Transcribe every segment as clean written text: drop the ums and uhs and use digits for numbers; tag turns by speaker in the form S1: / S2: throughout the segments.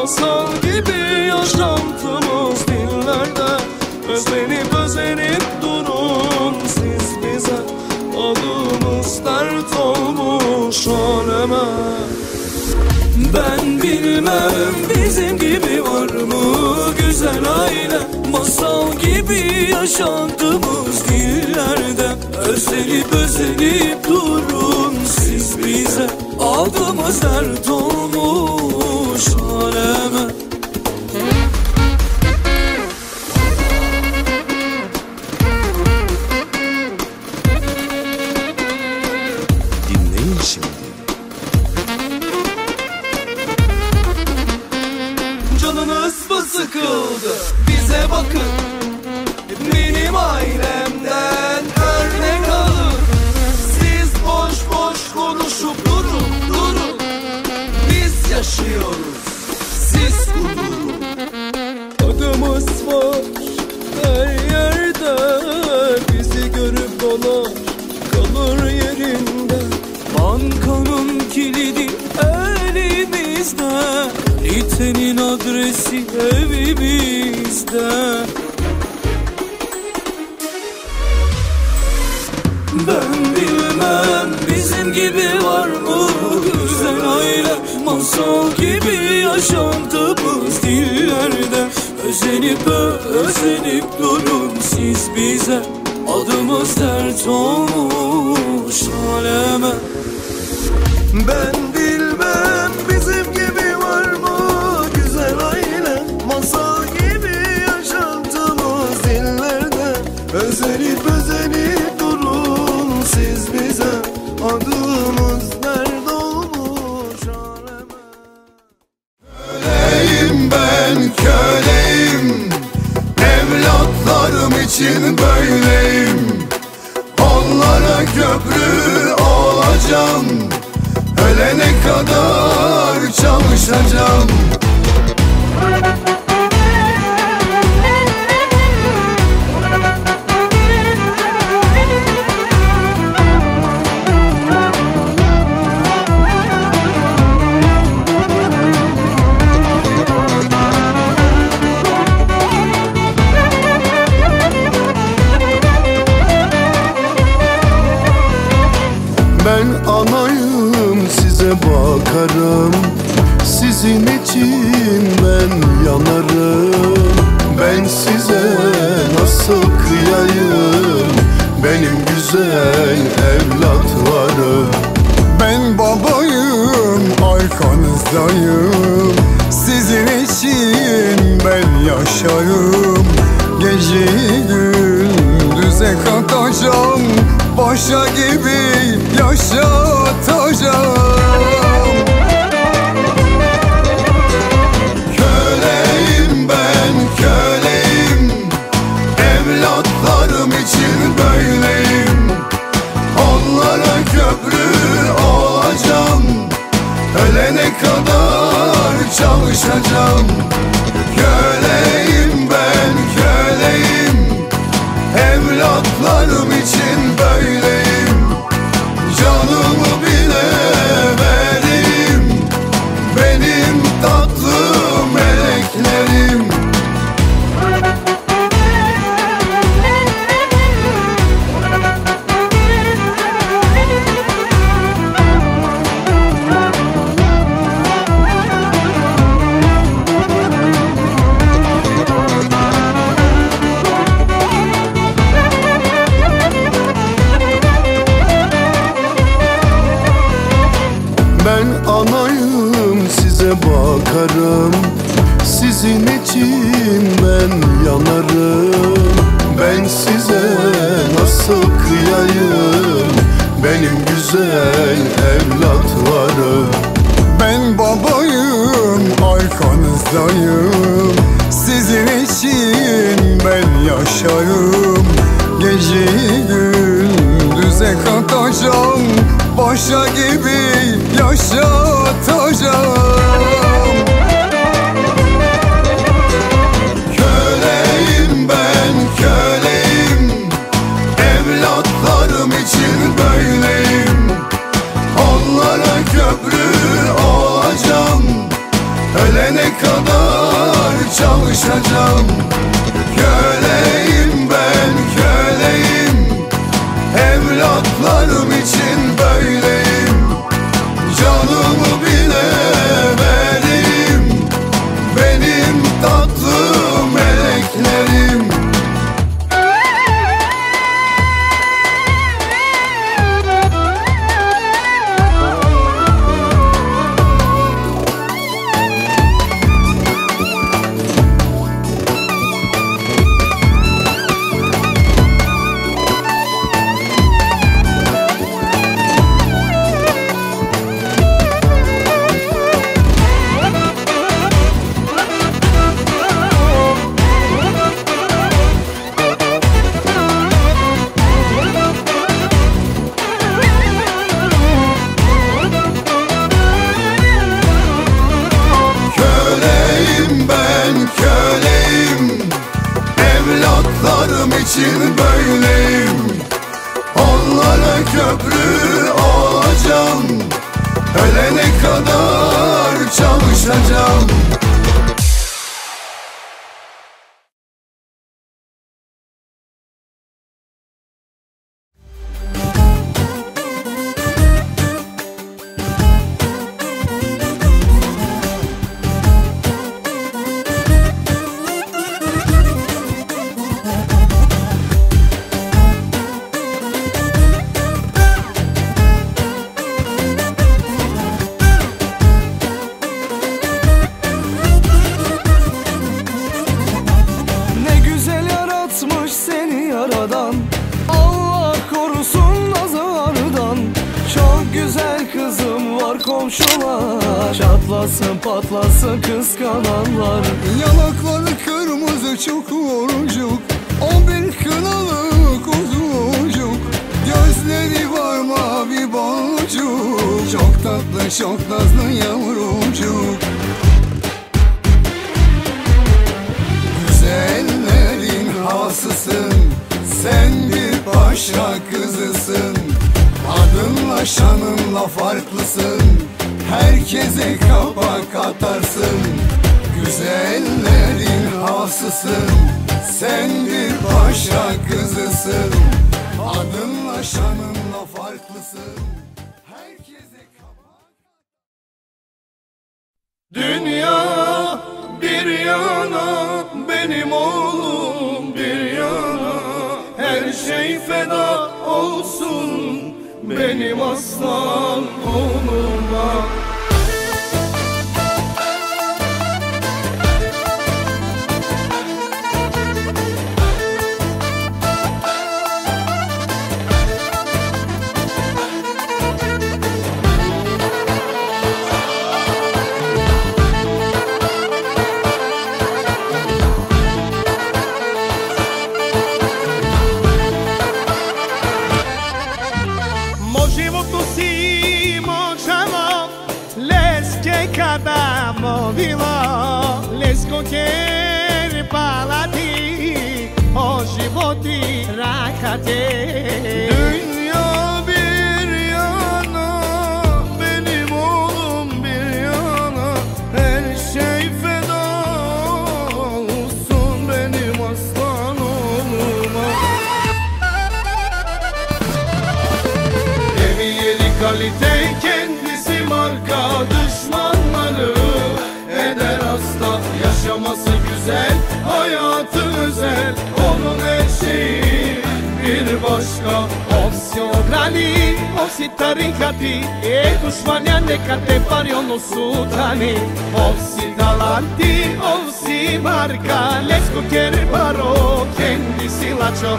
S1: Masal gibi yaşantımız dillerde. Özenip özenip durun siz bize. Adımız dert olmuş aleme. Ben bilmem bizim gibi var mı güzel aile. Masal gibi yaşantımız dillerde. Özenip özenip durun siz bize. Adımız dert olmuş aleme.
S2: Dinleyin şimdi.
S1: Canınız mı sıkıldı? Bize bakın. Benim ailemden örnek alın. Siz boş boş konuşup durun. Biz yaşıyoruz, siz kudurun. Adımız var her yerde. Bizi görüp dolar kalır yerinde. Bankanın kilidi elimizde. İtenin adresi evimizde. Ben bilmem bizim gibi var mı güzel aile. Masal gibi yaşantımız dillerde. Özenip özenip durun siz bize. Adımız dert olmuş aleme. Ben bilmem bizim gibi var mı güzel aile. Masal gibi yaşantımız dillerde. Özenip özenip durun siz bize. Adımız dert olmuş aleme.
S3: Köleyim ben köleyim. Evlatlarım için böyleyim. Onlara köprü olacağım. Ölene kadar çalışacağım. Ben anayım, size bakarım. Sizin için ben yanarım. Ben size nasıl kıyayım, benim güzel evlatlarım. Ben babayım, arkanızdayım. Sizin için ben yaşarım. Geceyi gündüze katacağım. Paşa gibi yaşatacağım. Köleyim ben köleyim. Evlatlarım için böyleyim. Onlara köprü olacağım. Ölene kadar çalışacağım. Köleyim ben köleyim. Evlatlarım için böyleyim. Canımı bile vereyim. Benim tatlı meleklerim. Ben anayım, size bakarım. Sizin için ben yanarım. Ben size nasıl kıyayım, benim güzel evlatlarım. Ben babayım, arkanızdayım. Sizin için ben yaşarım. Geceyi gündüze katacağım. Paşa gibi yaşatacağım. Köleyim ben köleyim. Evlatlarım için böyleyim. Onlara köprü olacağım. Ölene kadar köprü olacağım. Ölene kadar çalışacağım.
S1: Allah korusun nazardan. Çok güzel kızım var komşular, çatlasın patlasın kıskananlar.
S3: Yanakları kırmızı çok orucuk, o bir kınalı kuzucuk. Gözleri var mavi boncuk, çok tatlı çok nazlı yavrucuk. Güzellerin havasısın, sen bir paşa kızısın. Adınla şanınla farklısın, herkese kapak atarsın. Güzellerin havasısın, sen bir paşa kızısın. Adınla şanınla farklısın, herkese kapak.
S1: Dünya bir yana, benim oğlum bir yana. Her şey feda olsun benim aslan oğluma. Quer palati, o životi rakate. Dünya bir yana, benim oğlum bir yana. Her şey feda olsun benim aslan oğluma. Evi yeri kalite, kendisi marka, düşmanları eder hasta. Yaşaması güzel, hayatı özel, onun her şeyi bir başka. Ovsi ograni, ovsi tarikati, düşmanyan nekate pariono sutani. Ovsi talanti, ovsi marka, lesko kere baro, kendisi laço.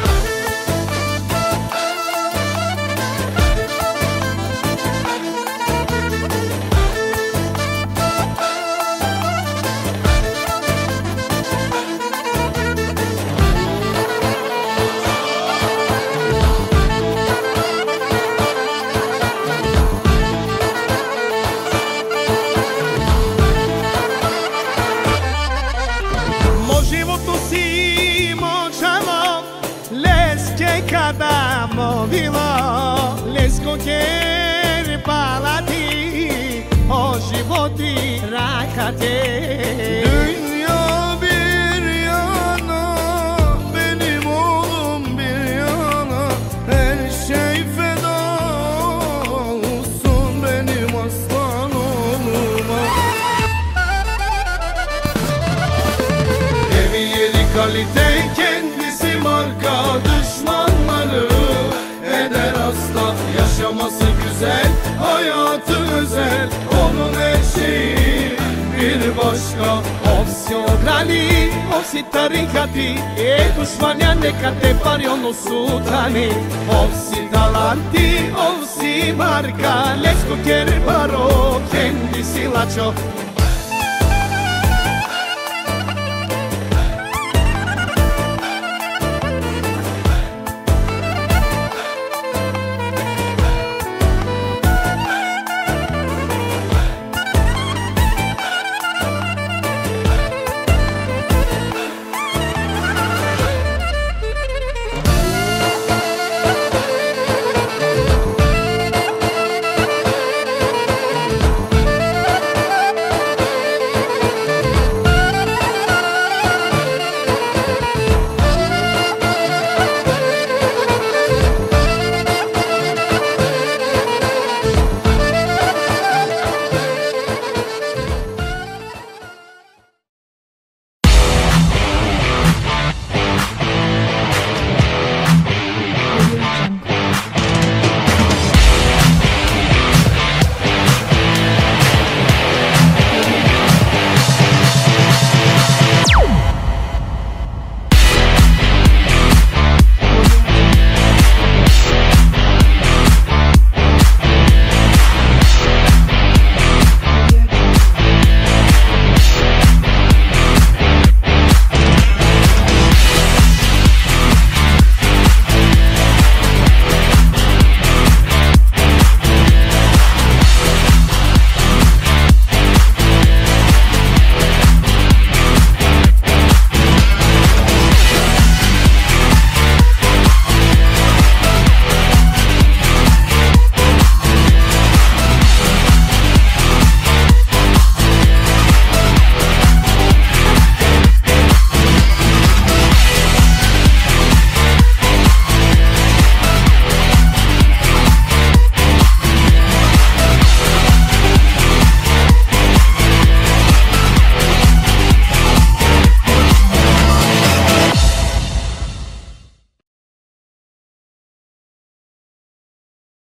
S1: Lesko kere palati, o životi rakate. Dünya bir yana, benim oğlum bir yana. Her şey feda olsun benim aslan oğluma. Evi yeri kalite, kendisi marka, düşmanları eder hasta. Yaşaması güzel, hayatı özel, onun her şeyi bir başka. Ovsi ograni, ovsi tarikati, düşmanyan nekate pariono sutani. Ovsi talanti, ovsi marka, lesko kere baro, kendisi laço.